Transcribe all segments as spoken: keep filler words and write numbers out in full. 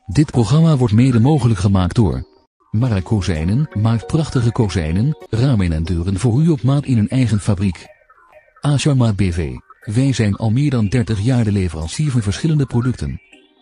Dit programma wordt mede mogelijk gemaakt door Mara Kozijnen maakt prachtige kozijnen, ramen en deuren voor u op maat in een eigen fabriek. Asharma B V. Wij zijn al meer dan dertig jaar de leverancier van verschillende producten.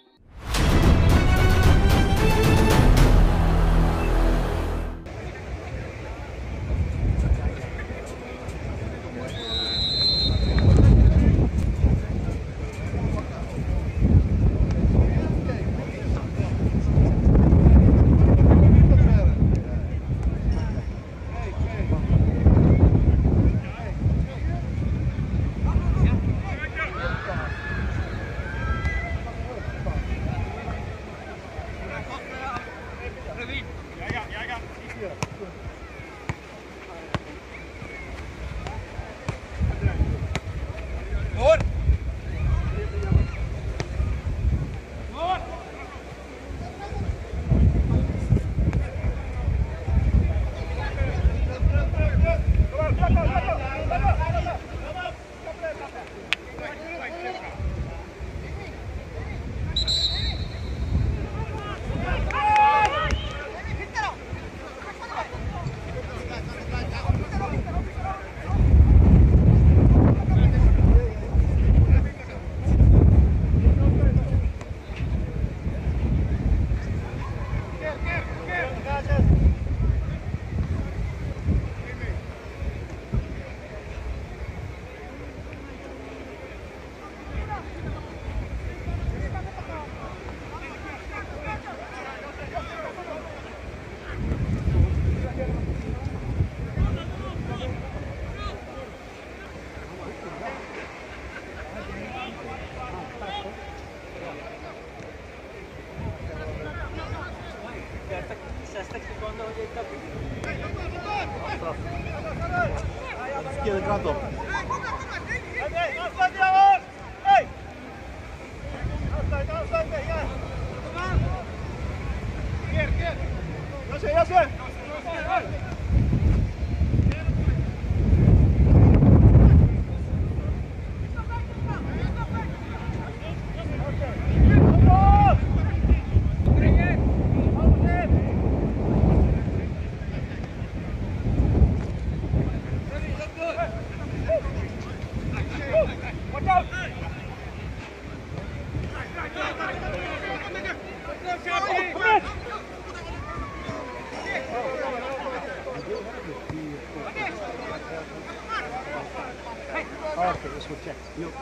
Verkeerde kant op. Afsluiten, afsluiten, ja. Keer, keer. Jasse, Jasse. Okay, this will check. You,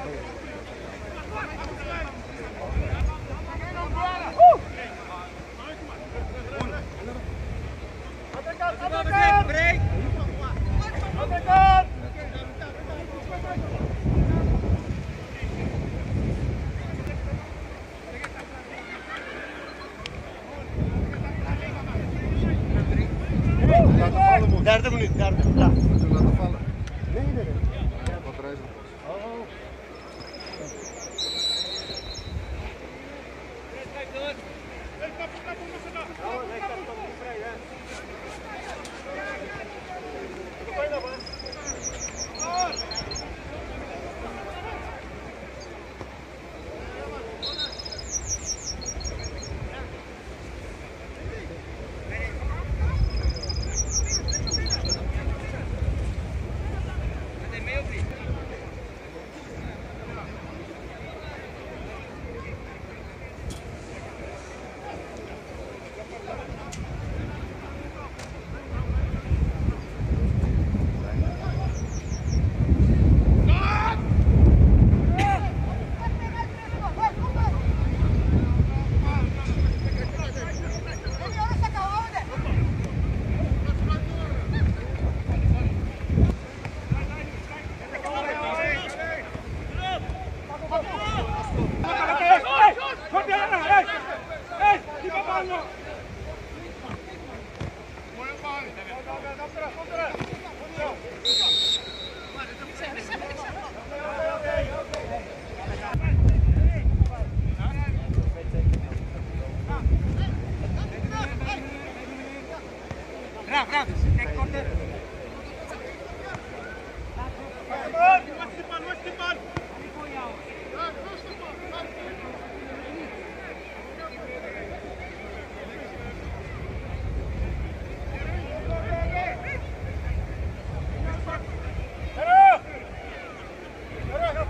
Derde minuut, derde. Ja. Toen laten vallen. Nee, nee, nee. Wat reizen was. Oh.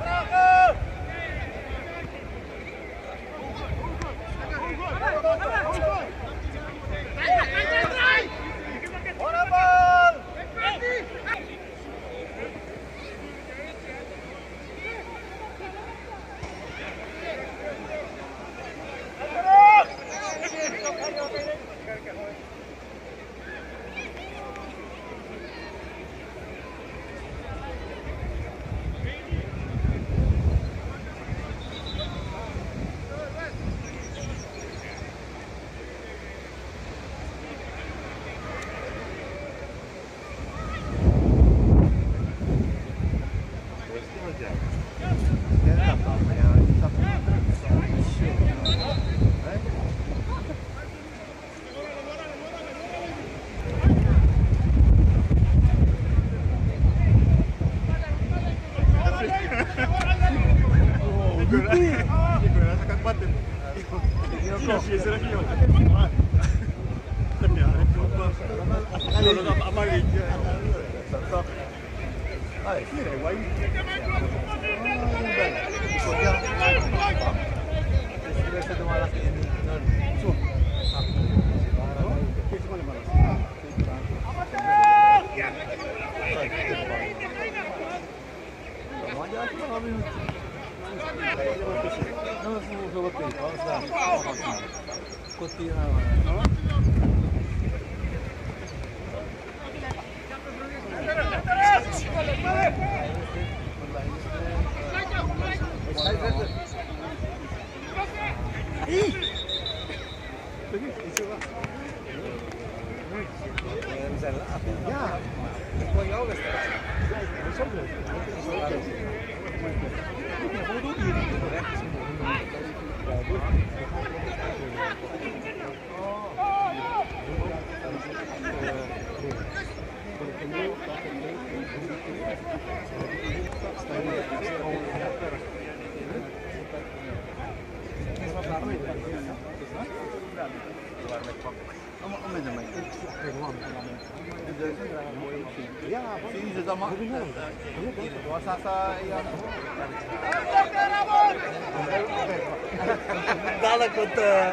Dadelijk met uh,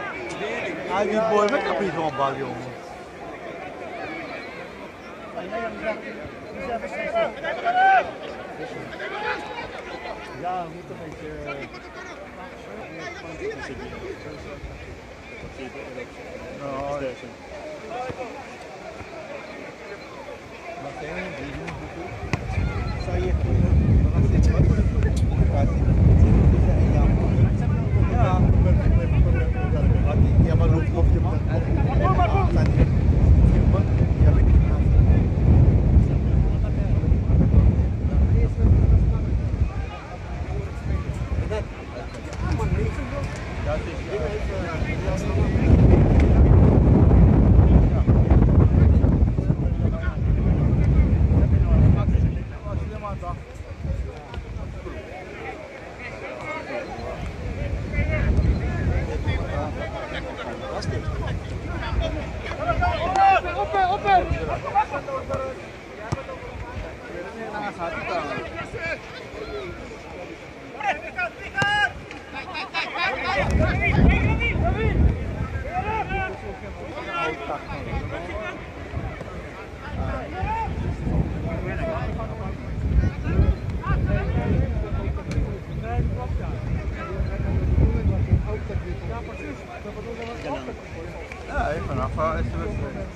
hij die boy met een beetje op bal, jongen. Ja, we moeten een beetje. Nou, ja, maar loopt op je man. Ja, ik ben af is de wedstrijd.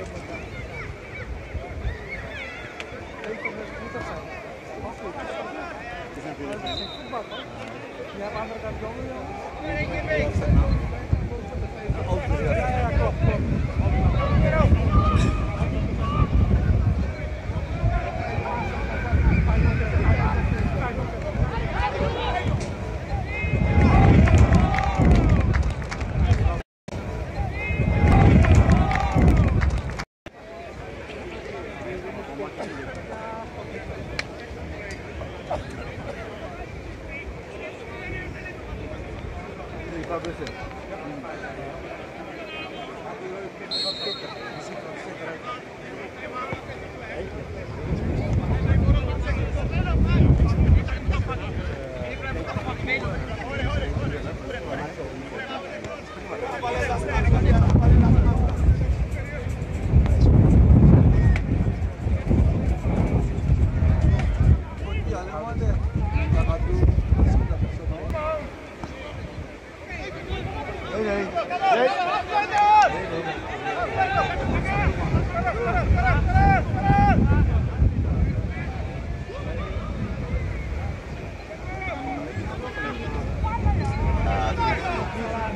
Ja, aan de andere kant jongen, jongen. Ja, ja, klopt, klopt.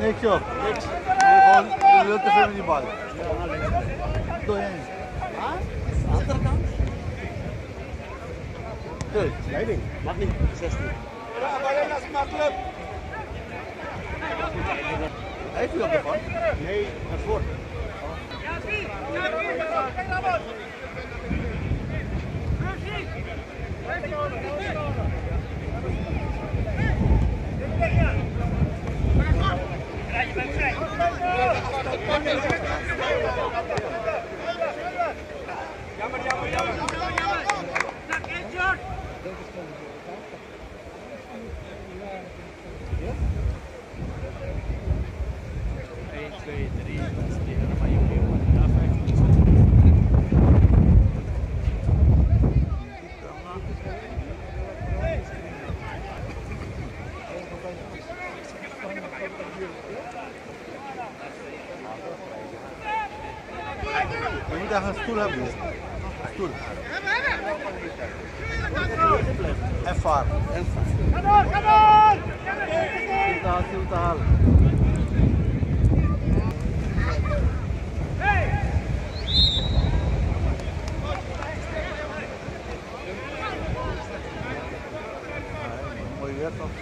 Niks op. Niks. Gewoon, je wilt te veel met die bal. Doorheen. Achterkant? Dus. Leiding. Mag niet, zestien. Ja, alleen als het maar club. Heeft u dat ervan? Nee, dat is voor. Jammer, jammer, jammer. één, twee, drie, dan ga je opnieuw. Ja, vijftien. Je moet echt een stoel hebben. Een stoel. En vaar. En vaar. Ga door, ga door! Stoel te halen, stoel te halen. Mooi weer toch?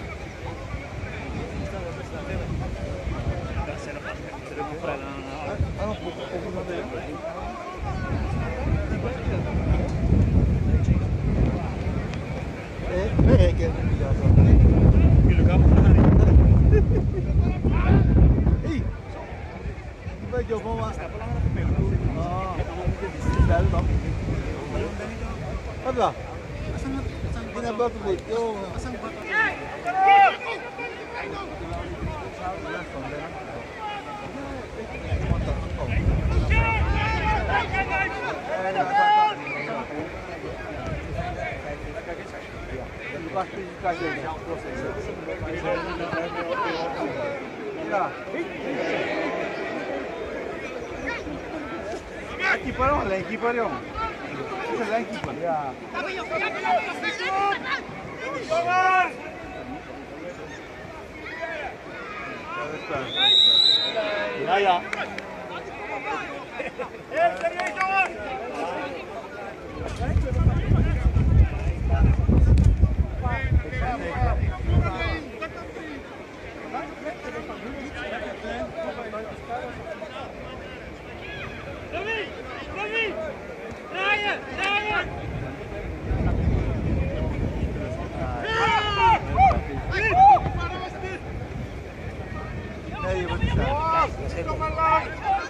Nee, ik heb het niet gedaan. Jullie gaan maar. Hé! Die weet je van wat? Ah, die bellen dan. Wat dan? Die naar buiten moet. Yo. Ja. Keeper hoor, alleen keeper jongen. Het is alleen keeper. Ja. Ja, ja. Heel serieus, jongen! Louis! Louis! Draaien! Draaien! Nee, je wordt niet staan. Kom maar lang!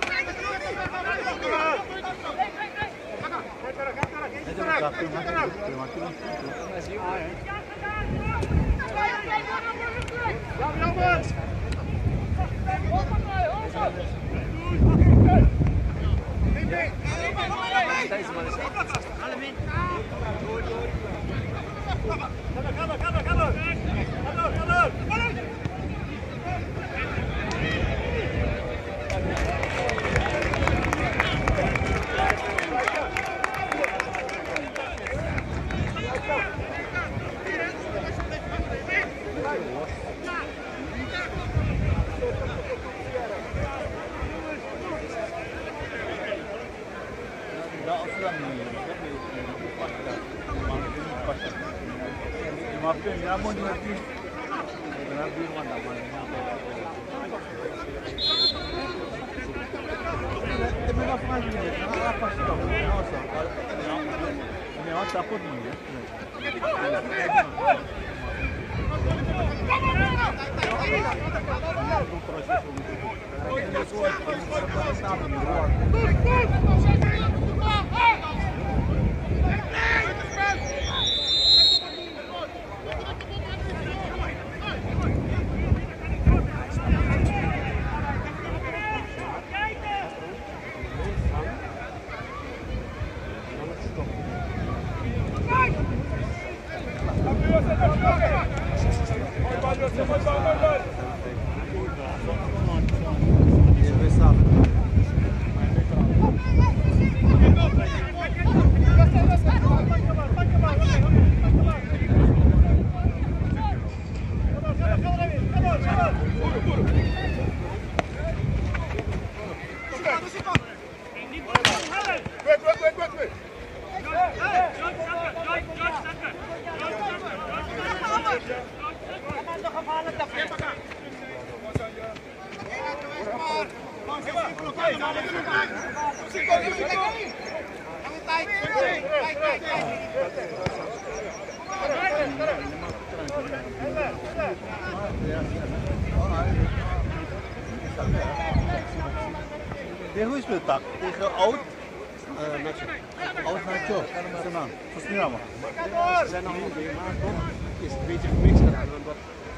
Het is een dag, toen maak je het. Toen maak je het. Jammer! Deze man is Ga door, ga door, ga door! Ga door, ga door! Ja, als je dan niet past dat. Maar het is niet past. Maar kun je, ja, moet je natuurlijk. Ik ben ook buurman dan, maar ik ben nog maar niet. Ja, past het ook. Ja, zo. Nee, wat dat wordt niet. Tegen wie speelt tak? Tegen Oud? Uh, Nacho. Oud Nacho. Senang. Versnel maar. Ze zijn nog niet weer, maar toch is het een beetje gemixt gedaan. Omdat...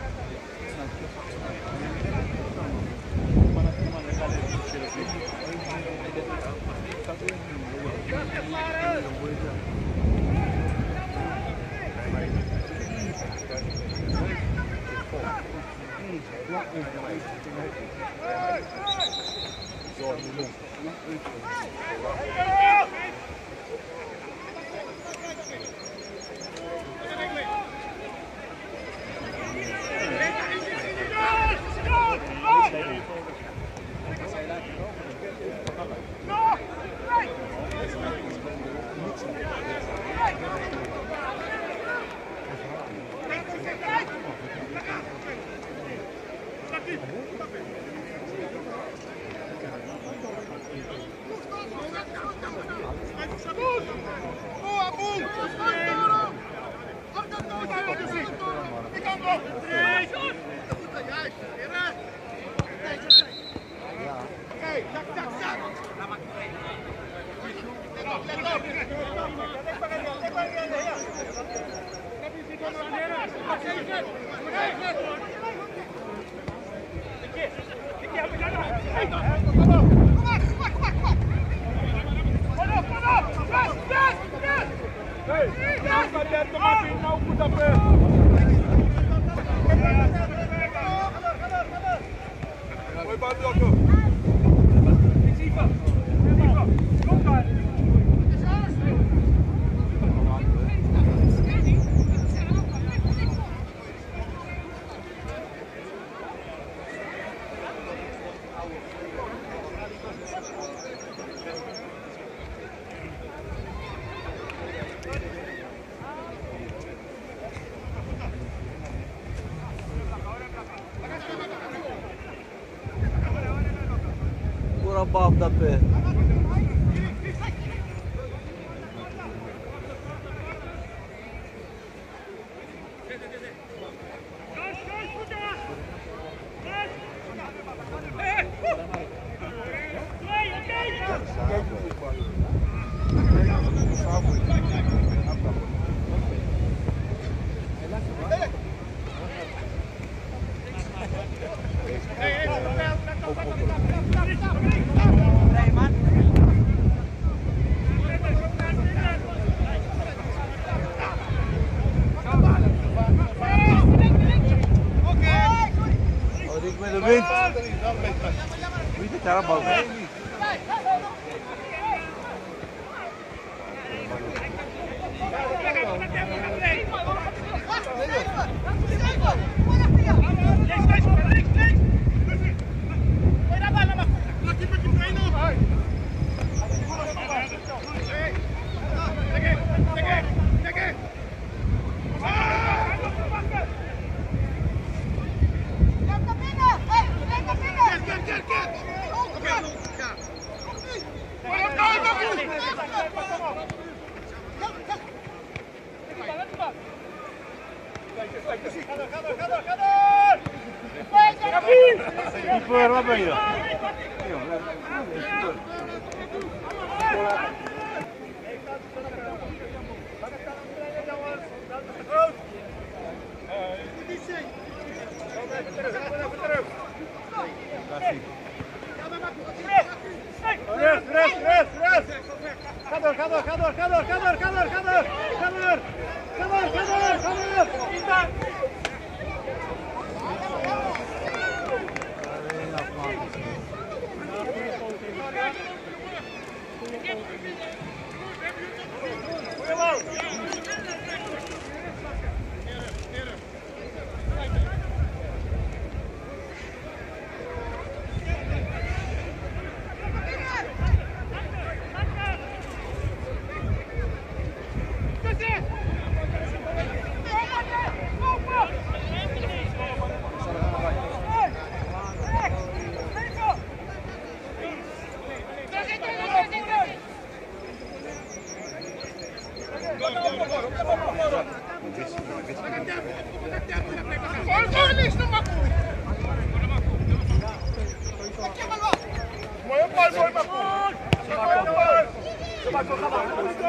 Above that bit. Keeper, wat ben je dan? Rest, rest, rest, rest! Ga door, ga door, ga door, ga door, ga door, ga door, ga door! Ga door! Ga door, ga door, ga door! Mooie bal, mooi Makoe. Makoe, ga maar.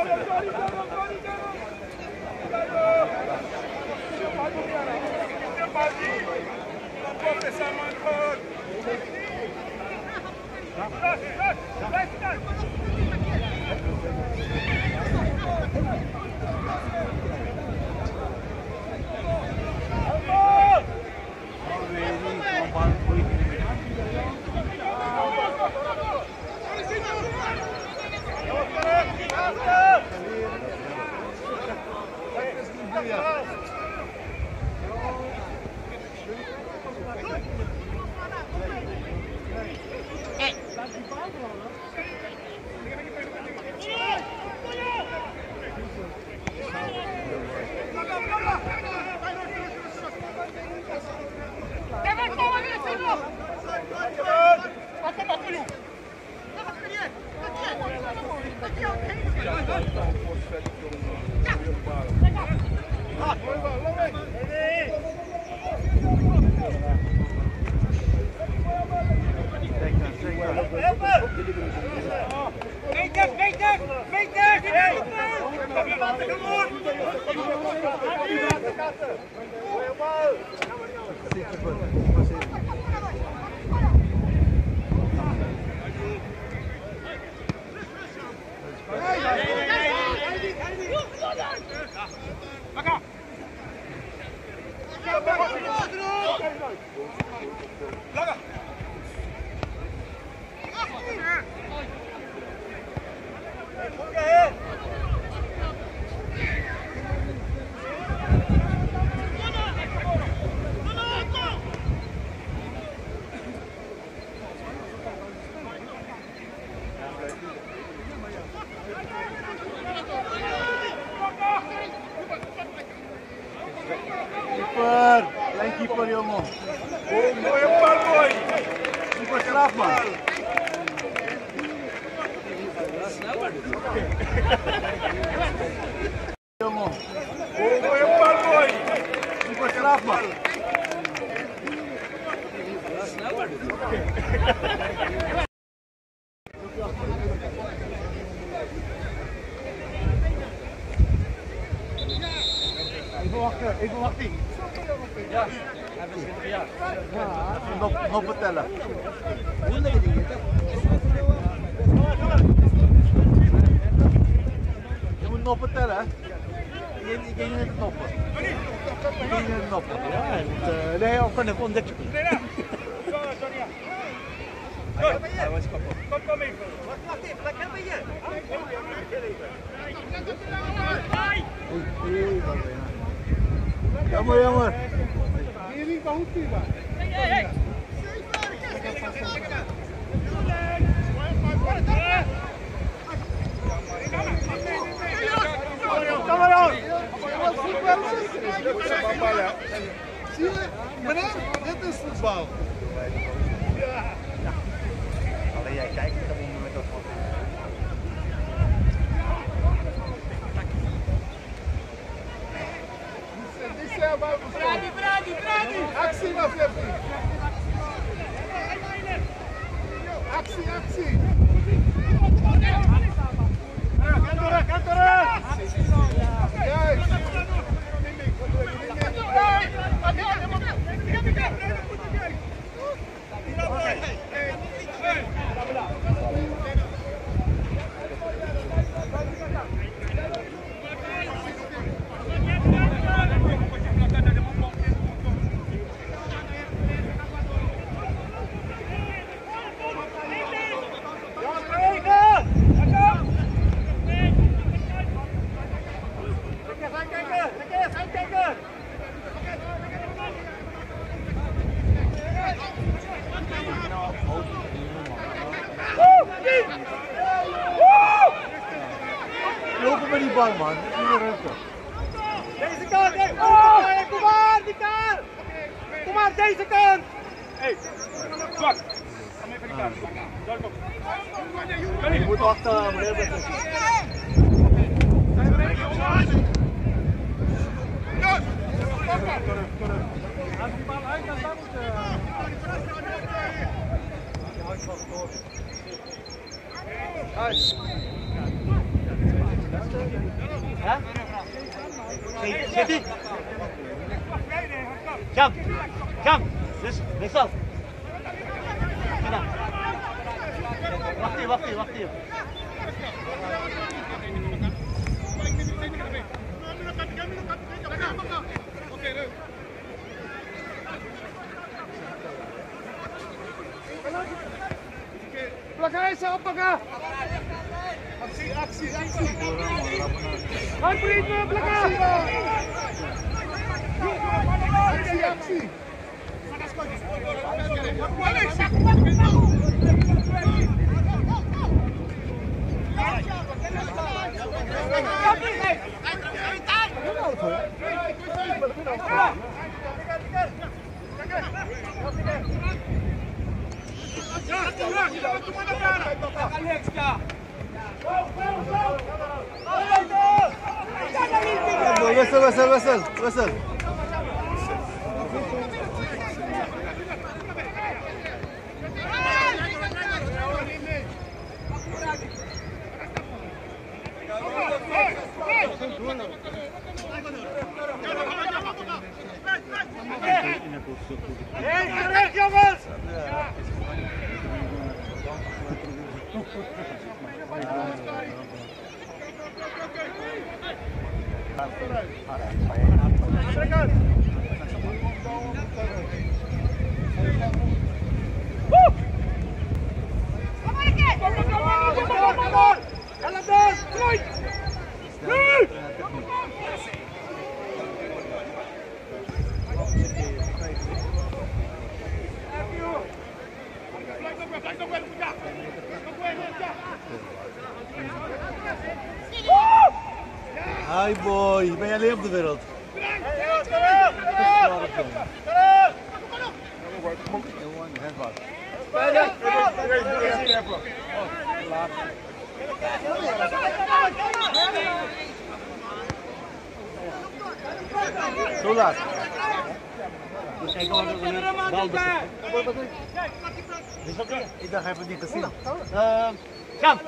Keeper, klein keeper jongen. Oh, mooie bal, mooi. Keeper straf man. Jongen. Oh, mooie bal, mooi. Keeper straf man. Even wachten, even wachten. Ja, hij is twintig jaar. Ja, nog, nog vertellen. Moeilijke dingen, hè? Je moet nog vertellen, hè? Je ging niet in de knoppen. Je ging niet in de knoppen. Ja, hij moet... Uh, nee, ook kan ik ontdekken. Hij was kapot. Kom, kom even. Wacht even, wat hebben we hier? Jammer, jammer. Hier kan goed zien, man. Kom maar aan. Zie je, meneer, dit is voetbal. Alleen jij kijkt op het moment dat wat. Brady, Brady, Brady! Actie, maar Flippy! Actie, actie! Ga door, ga door! Juist! Lopen met die bal, man. Niet meer ruimte. Deze kant, hé! Oh, kom maar, die kant! Kom maar, deze kant! Hé, zwak! Kom even die kant. Daar kom. Je moet wachten, meneer. Ja! Als die bal uit dan moet je... Uit. Ja? Zit ie? Jump! Jump! Dus, wissel! Wacht hier, wacht hier, wacht hier. Oké, leuk. Plakijzen, oppakken! Actie, actie, actie! Handprieten, plakijzen! Actie, actie! Whistle, whistle, whistle, whistle. Hey, terecht jongens! Trek uit! Woe! Kom maar, kom maar, kom maar, kom maar, kom maar! Help dan! Groeit! Nu! Blijf nog wel, ja! Nog wel, ja! Hi boy, ben jij alleen op de wereld? Zo laat. Ik dacht, hij heeft het niet gezien. Uh, Jump!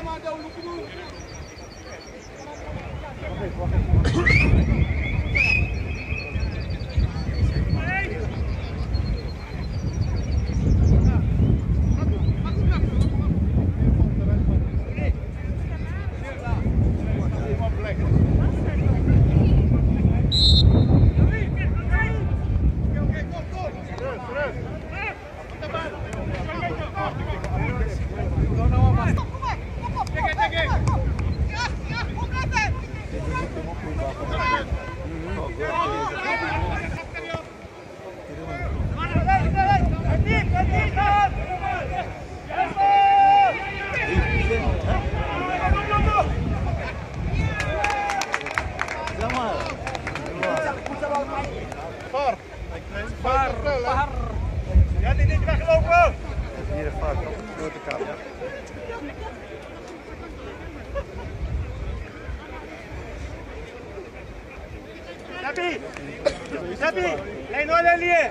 Ja, die niet weglopen! Hier een vaart op, grote kaart. Sabi! Sabi! Lijn hoor, lijn!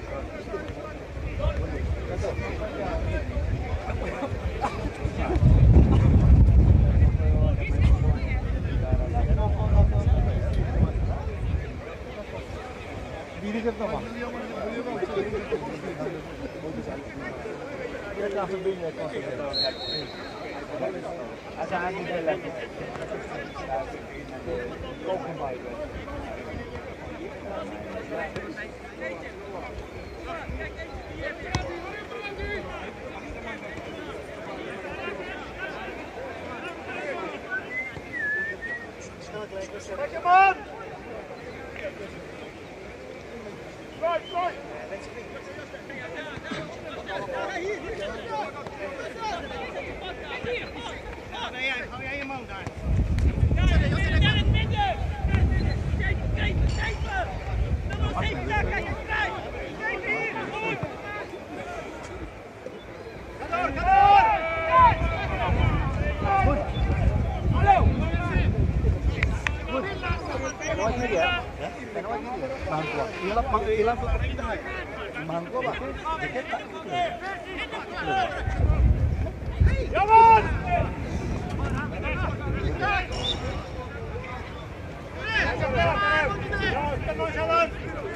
Wie is het nog maar? Ik ga verbinden. Als hij niet wil letten. Kijk hem aan! Gooi, gooi! Hou jij je man daar? Ja, in het midden! Geef, geef, geef! Dan nog even daar, kijk je vrij! langsung ke kita. Mangko Pak. Dikit tak. Jalan! Jalan!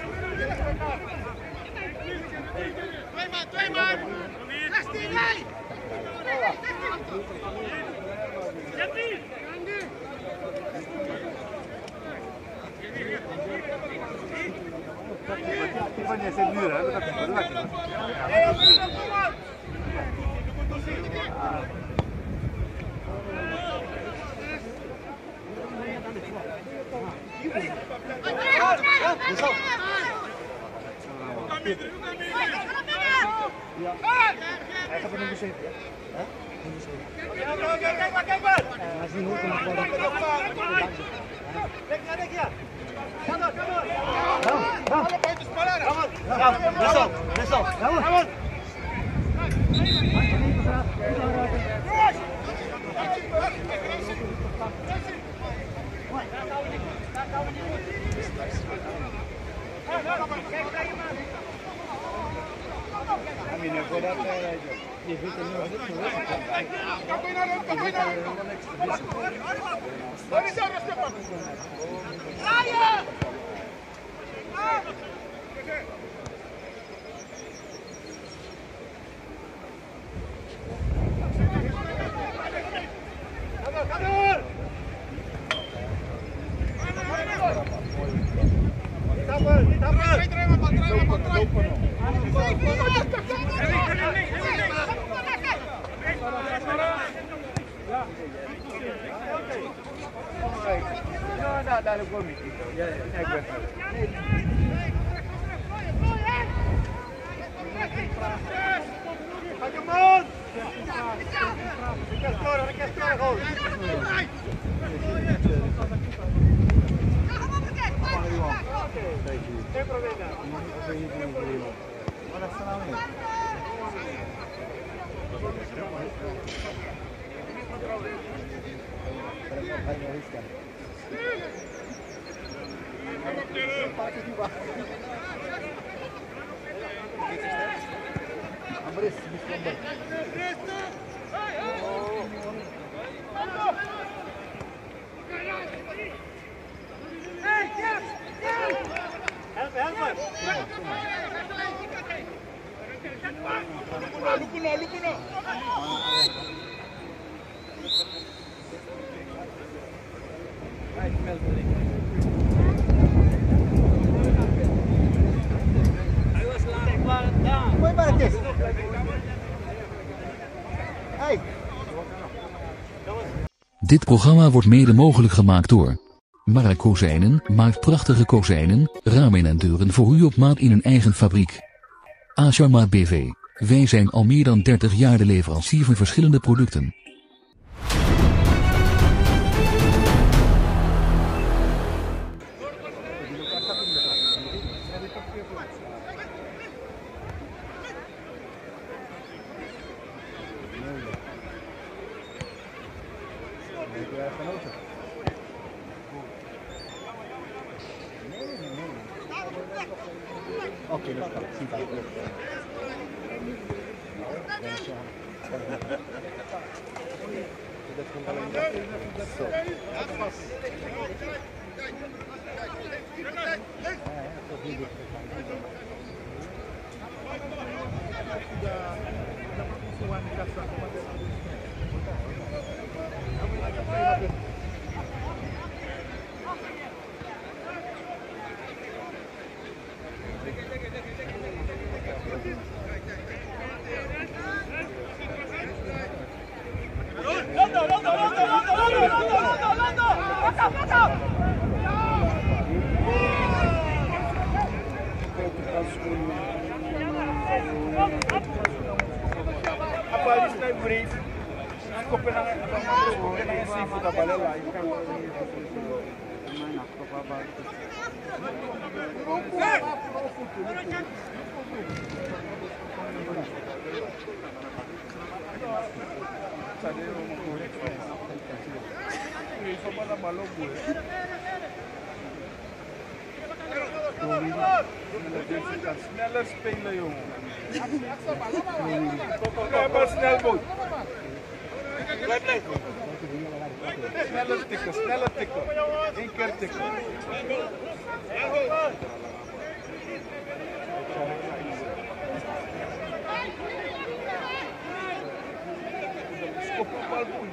Twee man, twee man! zestien, nee! zestien! Tiffany c'est dur, hein, le capitaine, le capitaine. Hij gaat er nog eens even, ja? Kijk maar, kijk maar! Hij is niet goed om te worden. Kijk naar kijk, ja! Kom maar, kom maar! Ja, Alle buiten spelen! Kom maar! Ja, wissel, wissel. Kom maar! Amine, voor dat je weet er nu wat het is. Waar is er Stefan? Draaien! Ga door! Tappen, tappen! No, dale por mi chico. Ya, ya, ya. Hageman! Request scoren, request scoren, goal! Geen probleem daar. Wat is er nou mee? Ambres, Mister Help, help me! Lukuno, Lukuno! Mooi Marcus. Hey. Dit programma wordt mede mogelijk gemaakt door Mark Kozijnen maakt prachtige kozijnen, ramen en deuren voor u op maat in een eigen fabriek. Asharma B V. Wij zijn al meer dan dertig jaar de leverancier van verschillende producten. Oké, dat kan. Zie je Rondo, Rondo, Rondo, Rondo, Rondo, Rondo, Rondo! Pak op, pak op! Apa ini saya beri? Aku pernah aku pernah seafood apa lagi? Ikan. Mana aku apa? Tadi mau kulit. Ini sama sama malo gue. Sneller spelen, jongen. Ja, maar snel, boot. Blijf, blijf. Sneller tikken, sneller tikken. Eén keer tikken. Skop op bal, boy.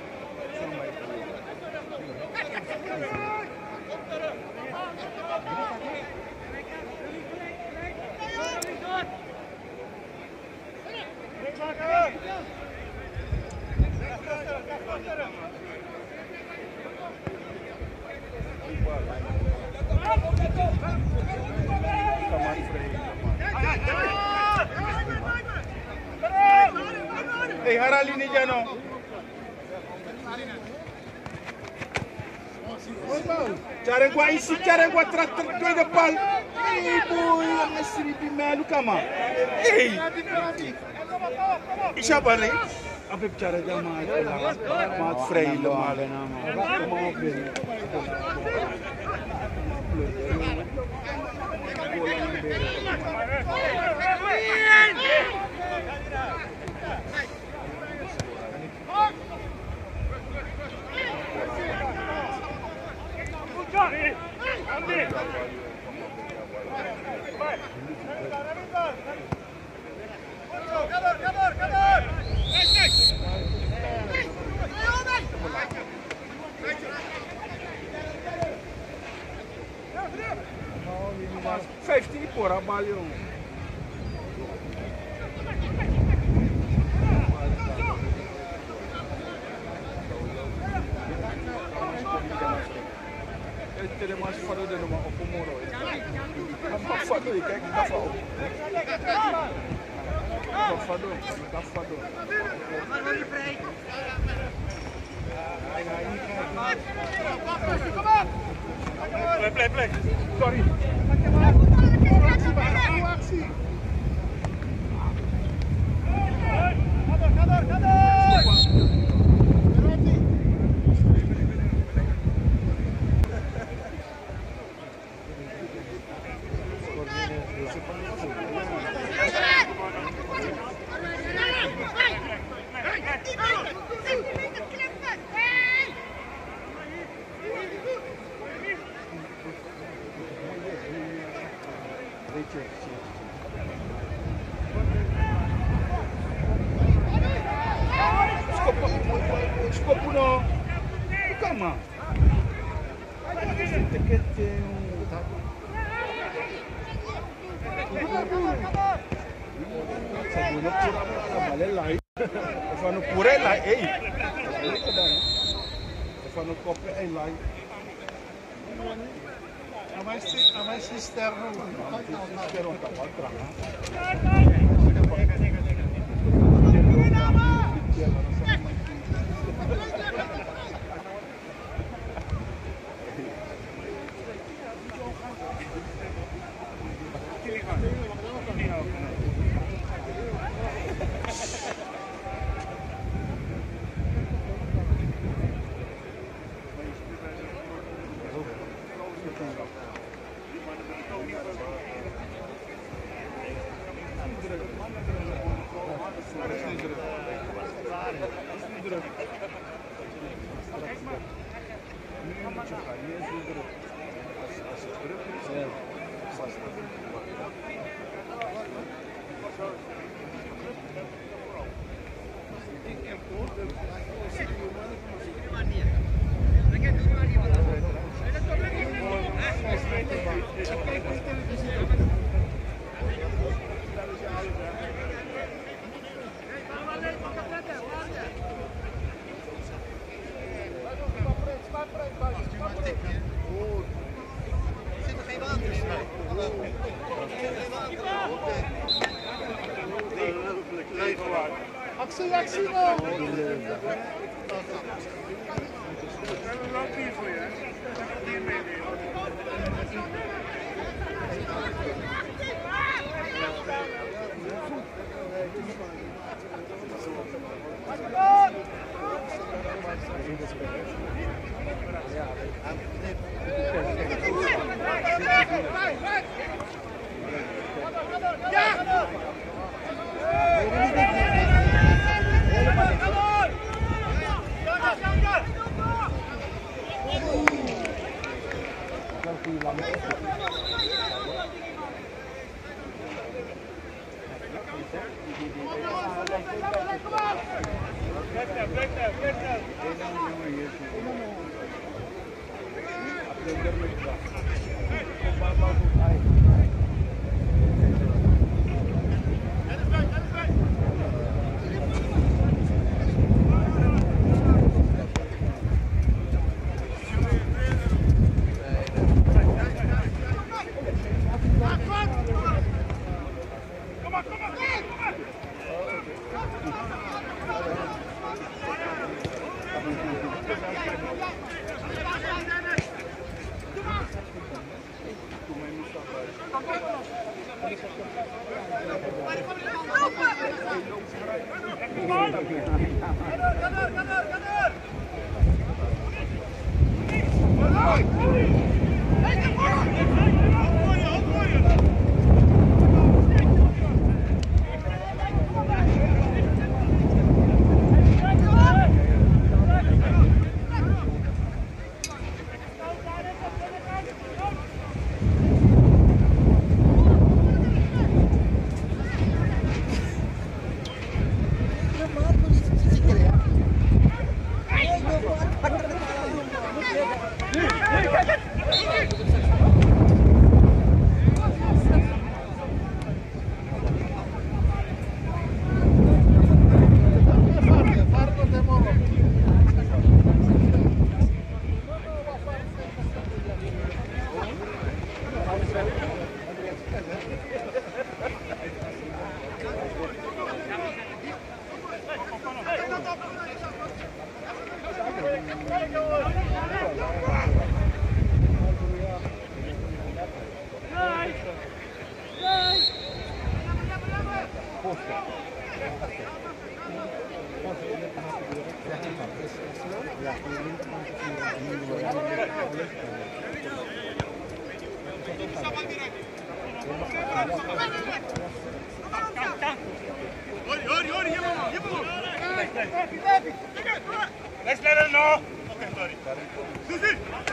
Hey, harali ni jano. Cara gua isi, cara gua traktor doy de bal. Hey boy, ang siripi melu kama. Hey. Isha bale. Abib cara dia mat, mat frei lo mal. vijftien por a bal, jongen. Ele mais fora de numa opomoro. Mas fado e quer que tá fao. Fado, tá fado. Play, play, play. Sorry. Cador, cador, cador. Scopo no, calma. Tem que ter um. Sabuna pura para valer lá. Eu falo pura lá, ei. Eu falo copia ei lá. A mais a mais externo. Externo tá outra, né? Actie, actie nou! Ja, Let's let her know. Okay, sorry. Susie!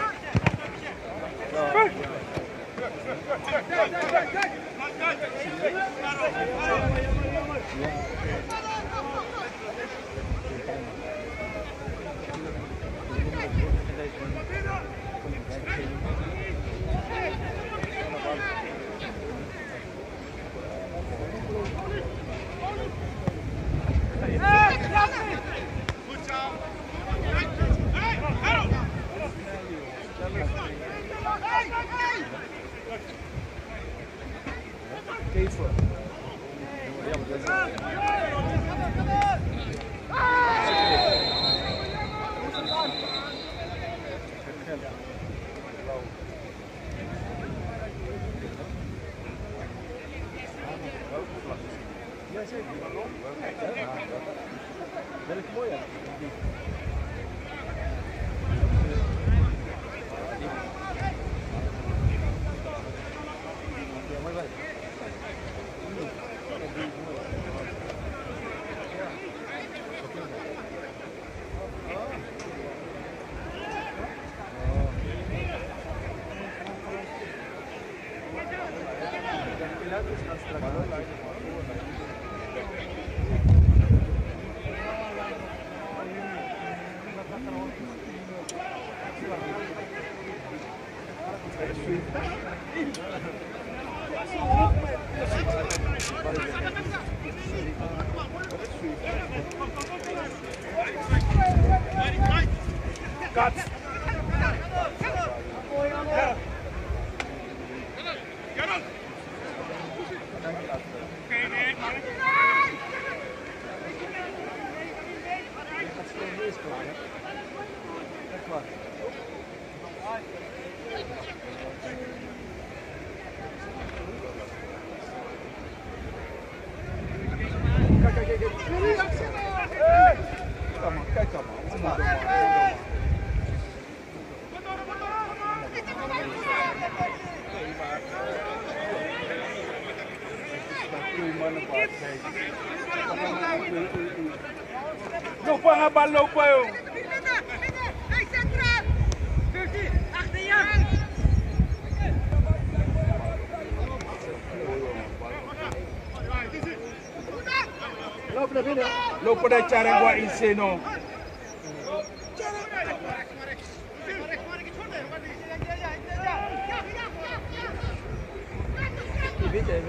Cut. Nog maar een bal lopen, joh. Hey, centraal! Susie, achter je! Lopen de Charengwa in Seno. Je weet je,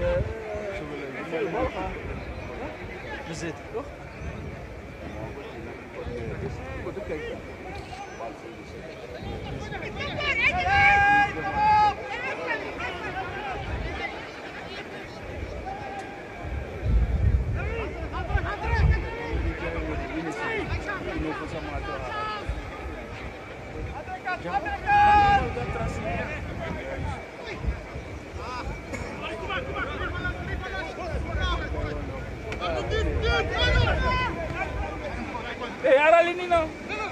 we zitten toch? Goed, oké. Hey, Aralini nou.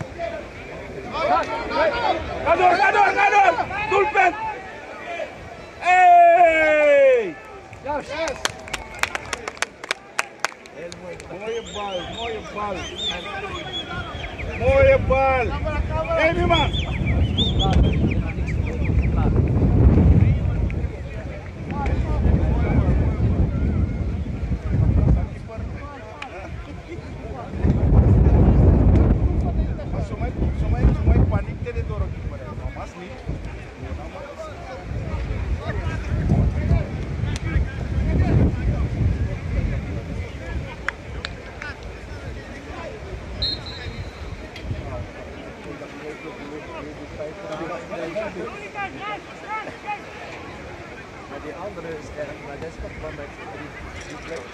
Gador, gador, gador. Doelpunt. Hey! Juist. Mooie bal, mooie bal. Mooie bal. Hey, die man. Maar die andere is erg, maar dat is toch van met die, die plek.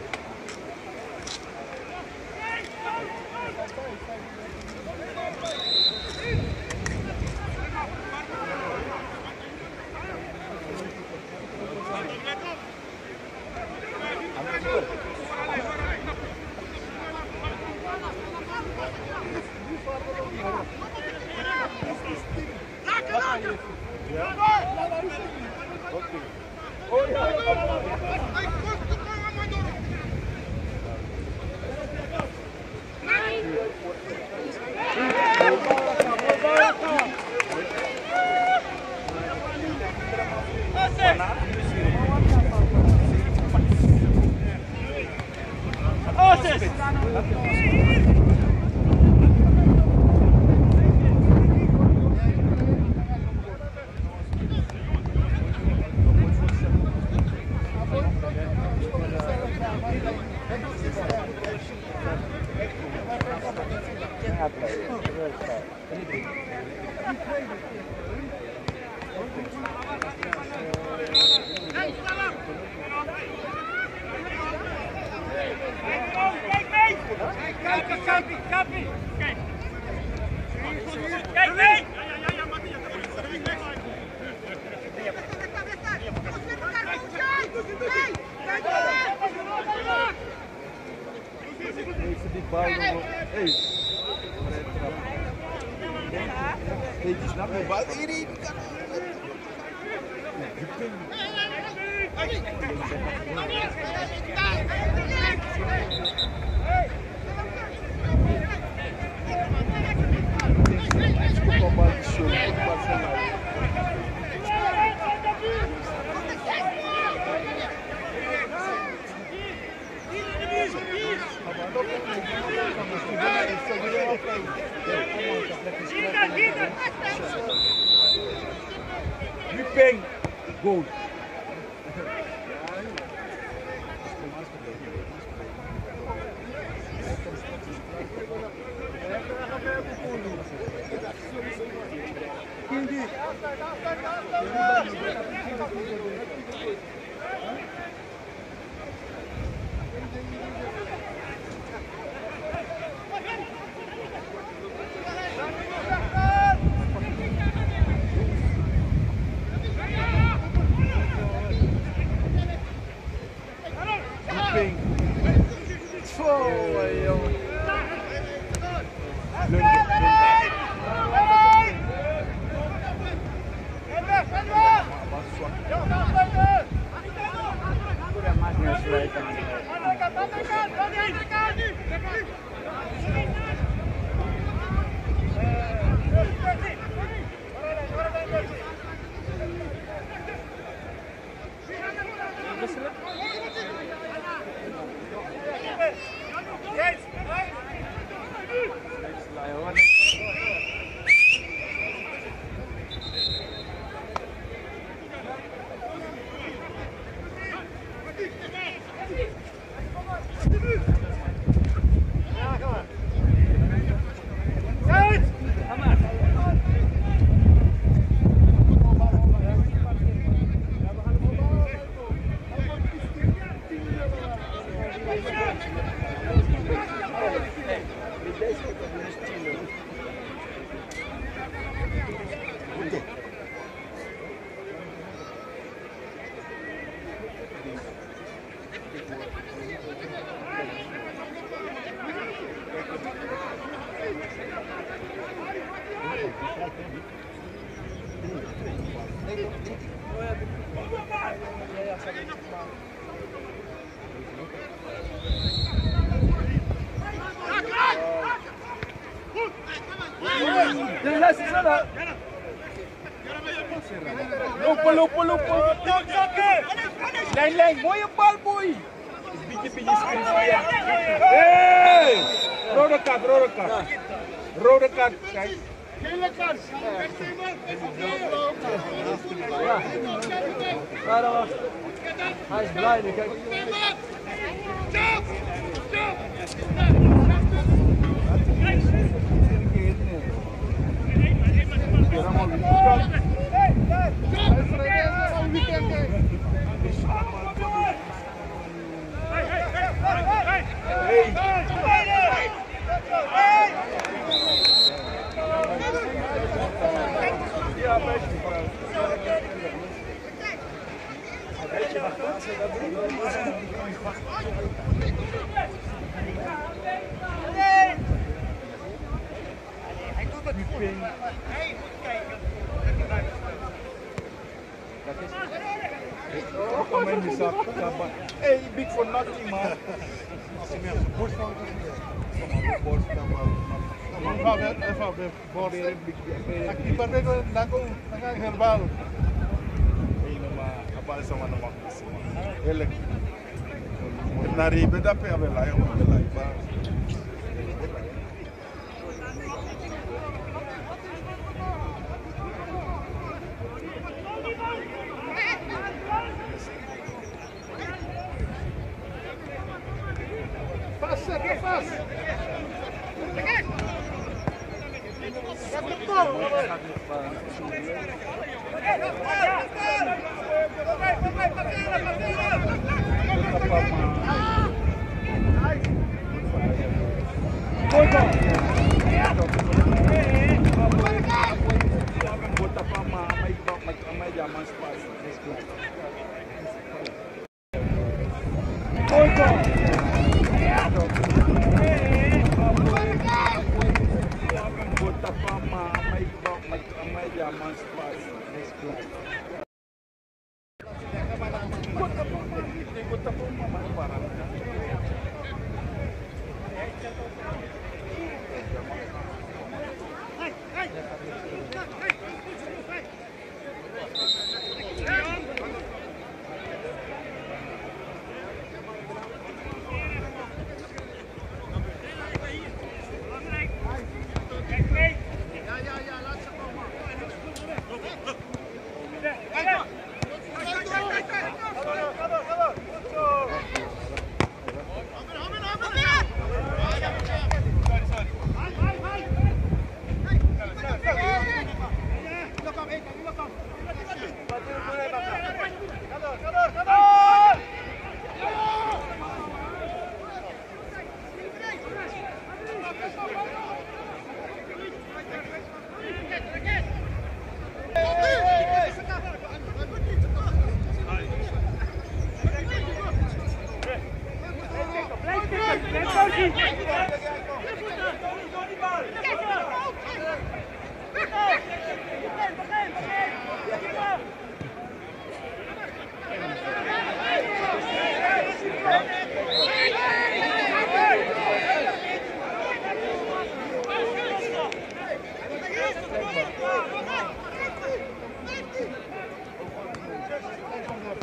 Bang! Goal! Lupa, lupa, lupa. Lijn, lijn, mooie bal, boy. Beetje, beetje screen. Hey! Rode kaart, rode kaart. Rode kaart, kijk. Gele kaart. Ja, dat was. Hij is blij nu, kijk. Hey, big for nothing, man. Aqui para ver na com na herbal. Ei, numa aparece uma numa coisa. Ele na riba da pé lá, eu vou lá e vai. Passa, passa. Botar para uma média mais fácil. Botar para uma média mais fácil. Botar para uma mais barata.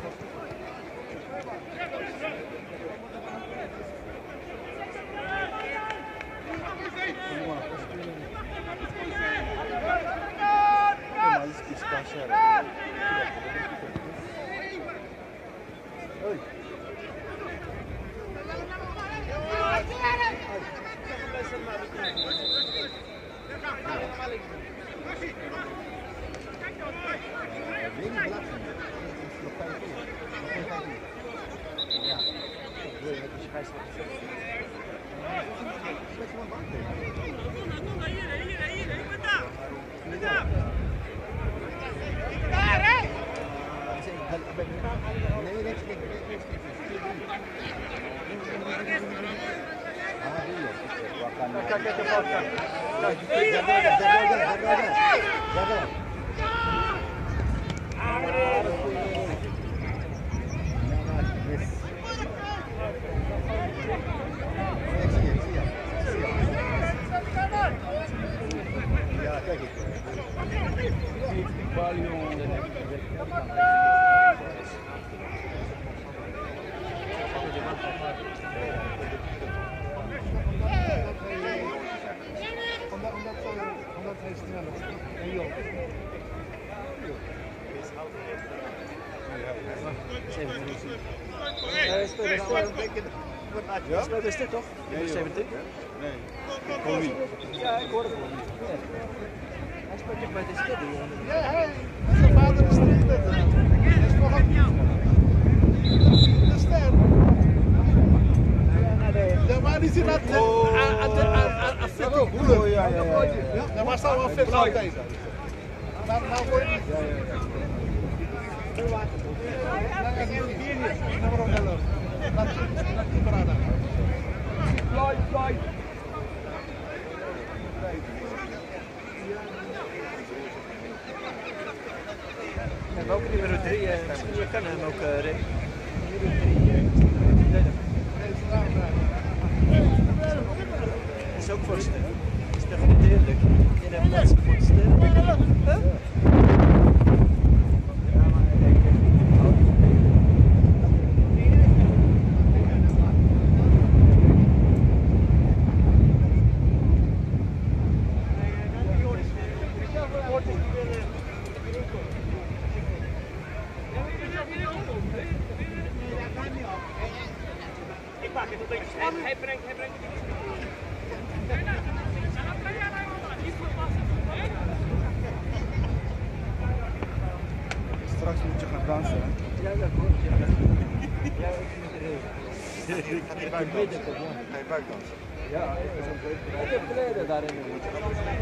Hey! Kijk, kijk, kijk. Ja, kijk eens. Die bal, jongen. Omdat, omdat, omdat hij sneller is. En jong. Hij speelt is dit toch? Nee, zeventien? Nee. Kom niet. Ja, ik hoor het wel niet. Hij speelt toch bij de Steddy? Ja, hij. Zijn vader is erin. Hij is nog een ster. Ja, maar die zit aan de fitte hoelen. Ja, ja, ja. Ja, maar staan wel fit uit deze. Nou, nou voor je. Ja, ja, ja. Nummer elf. Laat die parada. Fly, fly. En ook nummer drie, misschien je kan hem ook uh, redden. Dat is ook voor de ster. Dat is toch niet eerlijk. Je hebt plaats voor de ster. Huh? Ik pak het een beetje snel. Hij brengt, hij brengt. Straks moet je gaan dansen, hè? Ja, dat klopt. Ja, ja, ik vind het heel. Ga je buikdansen? Ga je buikdansen? Ja, ik heb een beetje. Ik heb geleden daarin een beetje.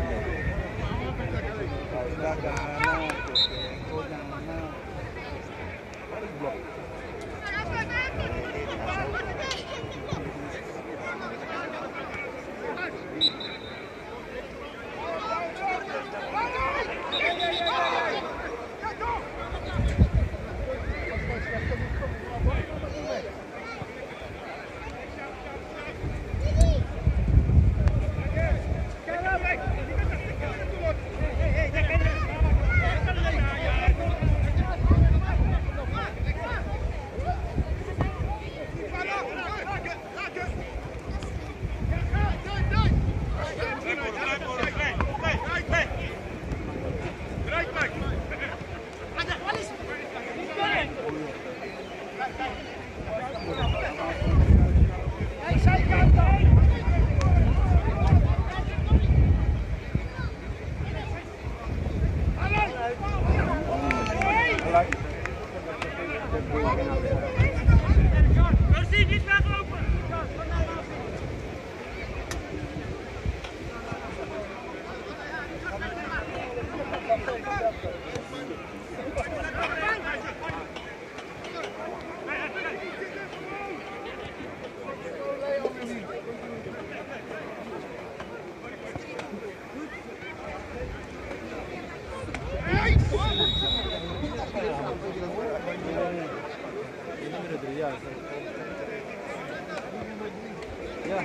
Ja.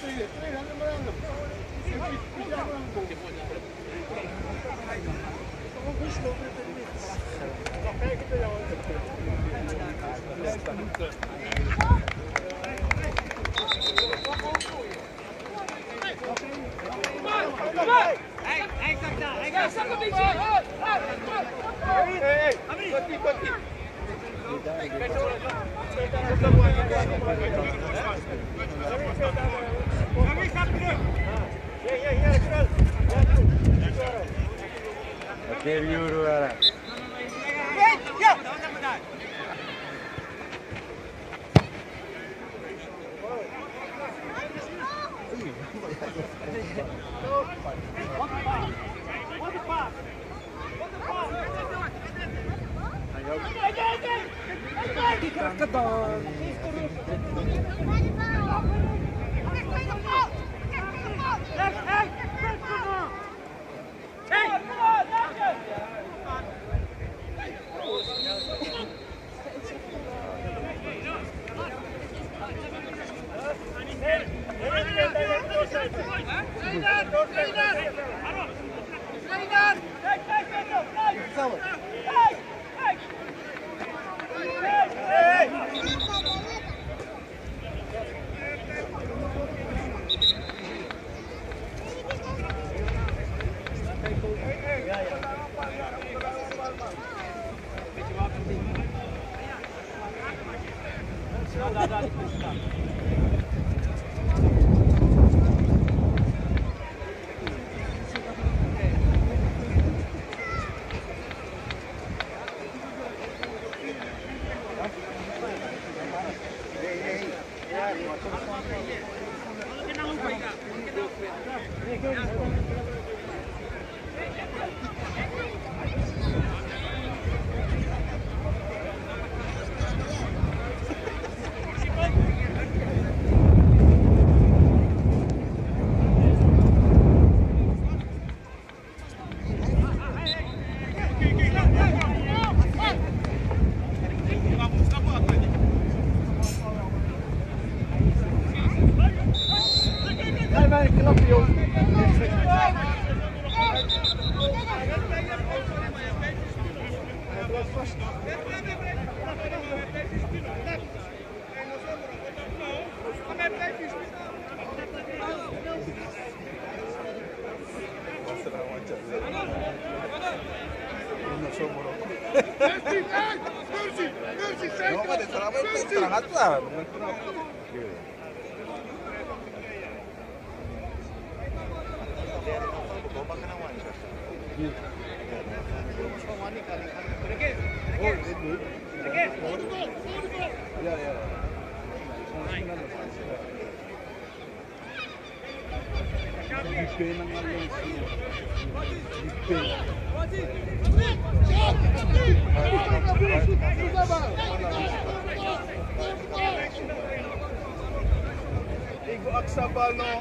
Aksabal no,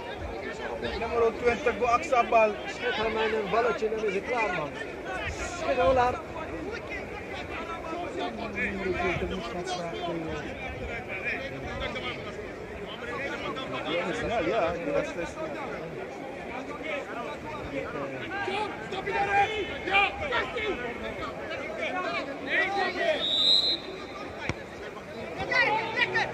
nummer twintig go Aksabal. Schot hem aan een balletje en dan is het klaar, man. Schot Olar. Snel, ja, die was snel. Stop je daarin! Ja, zestien! Nee, nee, lekker!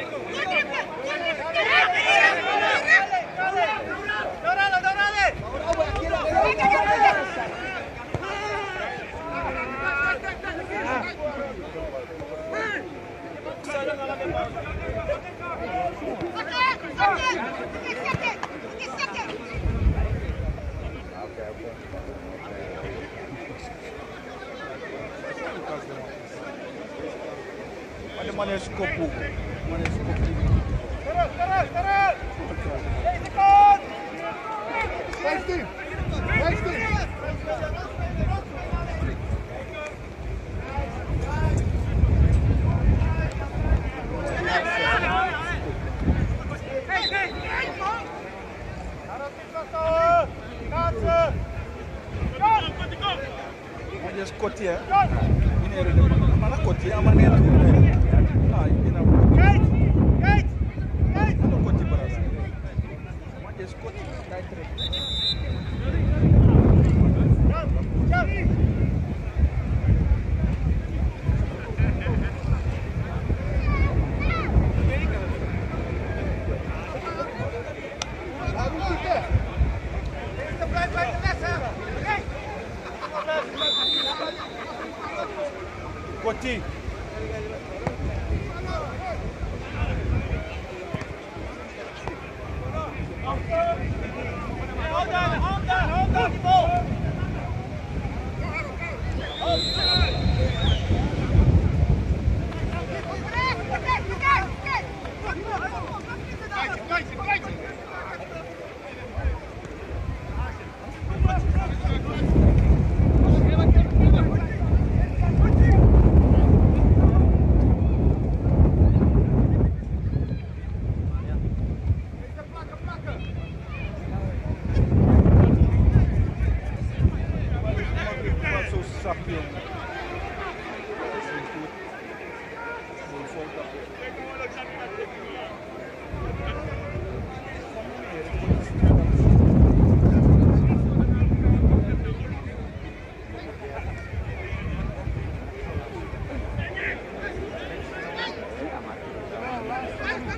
Dorale, dorale! Olha o Mané Escopo. Mané Escopo. Terus, terus, terus! Deze kant! vijftien! vijftien! Mané Escopo, hè? Meneer de Mané Escopo, a maneira de ah, you know. Kijk! Kijk! Kijk! Não pode parar.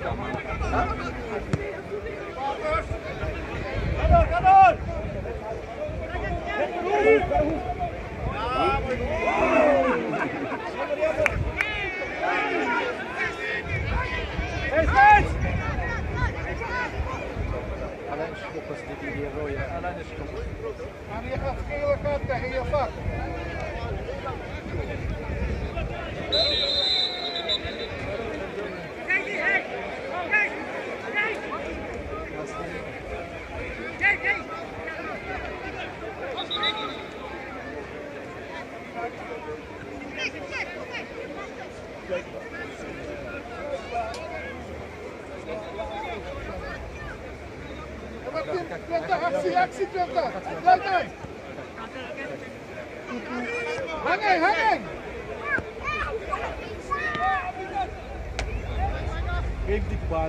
door, ga door! Hey, Spits! Alleen schoppen ze dit hier rode. Alleen de schoppen. En je gaat gele kaart tegen je vak. Kijk hier, hé! Kijk! Kijk! Kijk, kijk! Twente, actie, actie, Twente! Twente! Hanging, hanging! Geef die bal.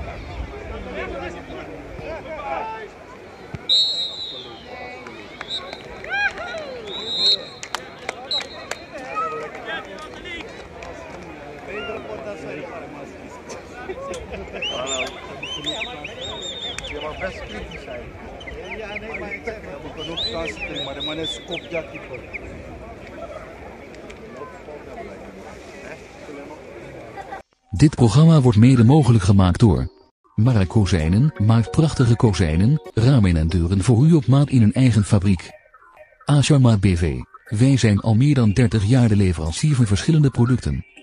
Je mag best kritisch zijn. Ja, nee, maar ik zeg dat we genoeg kansen, maar de man is kopjakkie voor. Dit programma wordt mede mogelijk gemaakt door Mark Kozijnen maakt prachtige kozijnen, ramen en deuren voor u op maat in een eigen fabriek. Asharma B V. Wij zijn al meer dan dertig jaar de leverancier van verschillende producten.